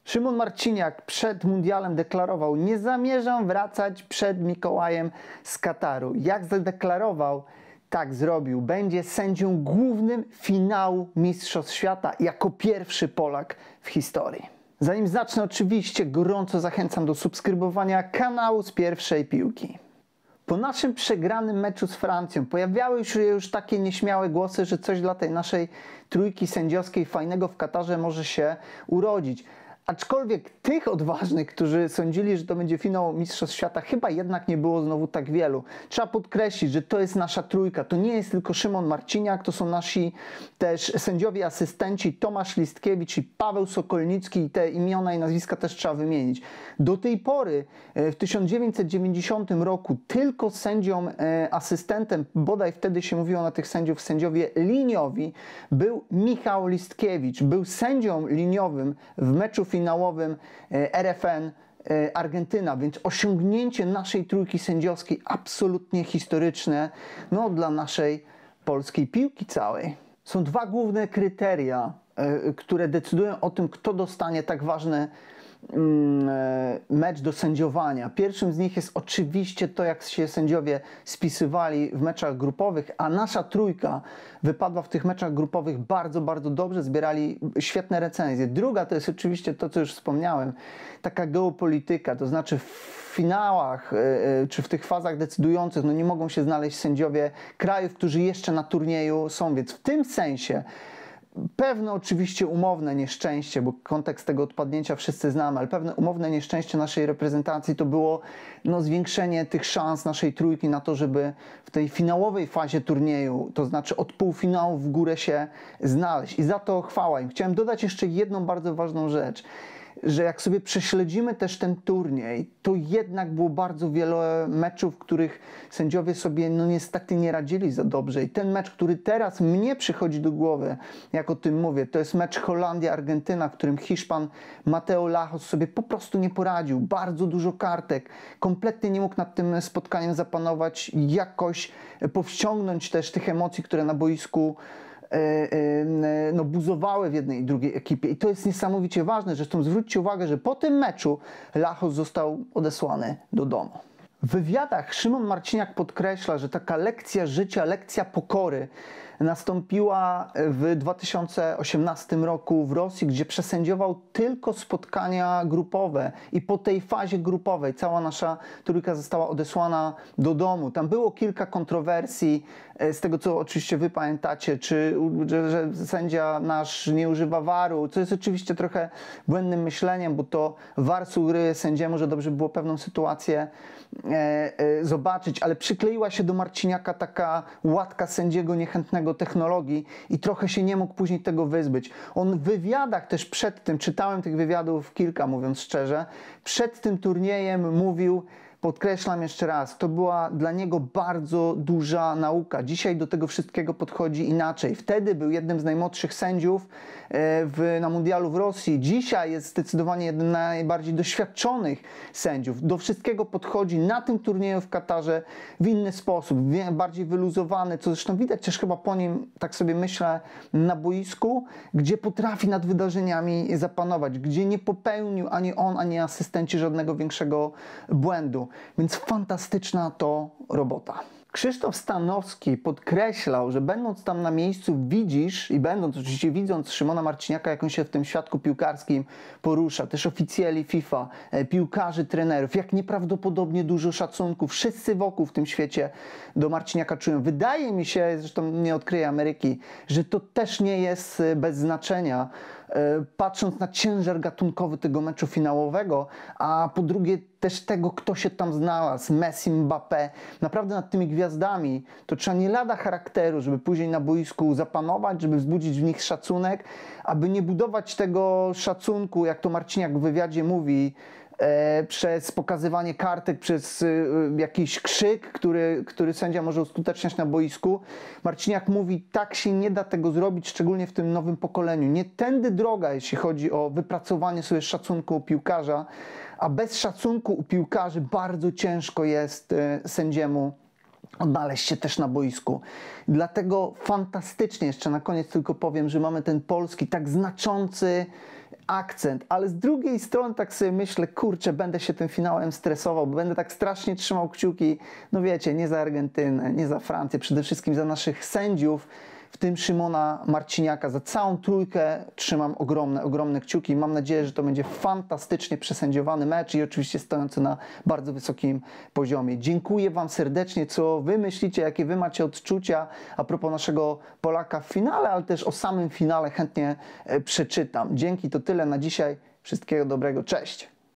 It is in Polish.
Szymon Marciniak przed mundialem deklarował: nie zamierzam wracać przed Mikołajem z Kataru. Jak zadeklarował, tak zrobił. Będzie sędzią głównym finału Mistrzostw Świata jako pierwszy Polak w historii. Zanim zacznę, oczywiście gorąco zachęcam do subskrybowania kanału z pierwszej piłki. Po naszym przegranym meczu z Francją pojawiały się już takie nieśmiałe głosy, że coś dla tej naszej trójki sędziowskiej fajnego w Katarze może się urodzić. Aczkolwiek tych odważnych, którzy sądzili, że to będzie finał Mistrzostw Świata, chyba jednak nie było znowu tak wielu. Trzeba podkreślić, że to jest nasza trójka. To nie jest tylko Szymon Marciniak, to są nasi też sędziowie asystenci Tomasz Listkiewicz i Paweł Sokolnicki, i te imiona i nazwiska też trzeba wymienić. Do tej pory, w 1990 roku, tylko sędzią asystentem, bodaj wtedy się mówiło na tych sędziów, sędziowie liniowi, był Michał Listkiewicz. Był sędzią liniowym w meczu finałowym RFN Argentyna, więc osiągnięcie naszej trójki sędziowskiej absolutnie historyczne, no, dla naszej polskiej piłki całej. Są dwa główne kryteria, które decydują o tym, kto dostanie tak ważny mecz do sędziowania. Pierwszym z nich jest oczywiście to, jak się sędziowie spisywali w meczach grupowych, a nasza trójka wypadła w tych meczach grupowych bardzo, bardzo dobrze, zbierali świetne recenzje. Druga to jest oczywiście to, co już wspomniałem, taka geopolityka, to znaczy w finałach czy w tych fazach decydujących no nie mogą się znaleźć sędziowie krajów, którzy jeszcze na turnieju są, więc w tym sensie pewne oczywiście umowne nieszczęście, bo kontekst tego odpadnięcia wszyscy znamy, ale pewne umowne nieszczęście naszej reprezentacji to było no, zwiększenie tych szans naszej trójki na to, żeby w tej finałowej fazie turnieju, to znaczy od półfinału w górę się znaleźć. I za to chwała im. Chciałem dodać jeszcze jedną bardzo ważną rzecz, że jak sobie prześledzimy też ten turniej, to jednak było bardzo wiele meczów, w których sędziowie sobie no niestety nie radzili za dobrze. I ten mecz, który teraz mnie przychodzi do głowy, jak o tym mówię, to jest mecz Holandia-Argentyna, w którym Hiszpan Mateo Lajos sobie po prostu nie poradził. Bardzo dużo kartek. Kompletnie nie mógł nad tym spotkaniem zapanować, jakoś powściągnąć też tych emocji, które na boisku no, buzowały w jednej i drugiej ekipie. I to jest niesamowicie ważne. Zresztą zwróćcie uwagę, że po tym meczu Lajos został odesłany do domu. W wywiadach Szymon Marciniak podkreśla, że taka lekcja życia, lekcja pokory nastąpiła w 2018 roku w Rosji, gdzie przesędziował tylko spotkania grupowe i po tej fazie grupowej cała nasza trójka została odesłana do domu. Tam było kilka kontrowersji, z tego co oczywiście wy pamiętacie, że sędzia nasz nie używa VAR-u, co jest oczywiście trochę błędnym myśleniem, bo to VAR sugeruje sędziemu, że dobrze by było pewną sytuację zobaczyć, ale przykleiła się do Marciniaka taka łatka sędziego niechętnego technologii i trochę się nie mógł później tego wyzbyć. On w wywiadach też przed tym, czytałem tych wywiadów kilka, mówiąc szczerze, przed tym turniejem mówił, podkreślam jeszcze raz, to była dla niego bardzo duża nauka. Dzisiaj do tego wszystkiego podchodzi inaczej. Wtedy był jednym z najmłodszych sędziów na mundialu w Rosji. Dzisiaj jest zdecydowanie jednym z najbardziej doświadczonych sędziów. Do wszystkiego podchodzi na tym turnieju w Katarze w inny sposób, bardziej wyluzowany, co zresztą widać też chyba po nim, tak sobie myślę, na boisku, gdzie potrafi nad wydarzeniami zapanować, gdzie nie popełnił ani on, ani asystenci żadnego większego błędu. Więc fantastyczna to robota. Krzysztof Stanowski podkreślał, że będąc tam na miejscu oczywiście widząc Szymona Marciniaka, jak on się w tym świadku piłkarskim porusza, też oficjeli FIFA, piłkarzy, trenerów, jak nieprawdopodobnie dużo szacunku wszyscy wokół w tym świecie do Marciniaka czują. Wydaje mi się, zresztą nie odkryję Ameryki, że to też nie jest bez znaczenia, patrząc na ciężar gatunkowy tego meczu finałowego, a po drugie też tego, kto się tam znalazł, Messi, Mbappé. Naprawdę nad tymi gwiazdami to trzeba nie lada charakteru, żeby później na boisku zapanować, żeby wzbudzić w nich szacunek, aby nie budować tego szacunku, jak to Marciniak w wywiadzie mówi, przez pokazywanie kartek, przez jakiś krzyk, który sędzia może uskuteczniać na boisku. Marciniak mówi, tak się nie da tego zrobić, szczególnie w tym nowym pokoleniu. Nie tędy droga, jeśli chodzi o wypracowanie sobie szacunku u piłkarza, a bez szacunku u piłkarzy bardzo ciężko jest sędziemu odnaleźć się też na boisku. Dlatego fantastycznie, jeszcze na koniec tylko powiem, że mamy ten polski tak znaczący akcent, ale z drugiej strony tak sobie myślę, kurczę, będę się tym finałem stresował, bo będę tak strasznie trzymał kciuki, no wiecie, nie za Argentynę, nie za Francję, przede wszystkim za naszych sędziów, w tym Szymona Marciniaka. Za całą trójkę trzymam ogromne kciuki. Mam nadzieję, że to będzie fantastycznie przesędziowany mecz i oczywiście stojący na bardzo wysokim poziomie. Dziękuję Wam serdecznie, co Wy myślicie, jakie Wy macie odczucia a propos naszego Polaka w finale, ale też o samym finale chętnie przeczytam. Dzięki, to tyle na dzisiaj. Wszystkiego dobrego, cześć!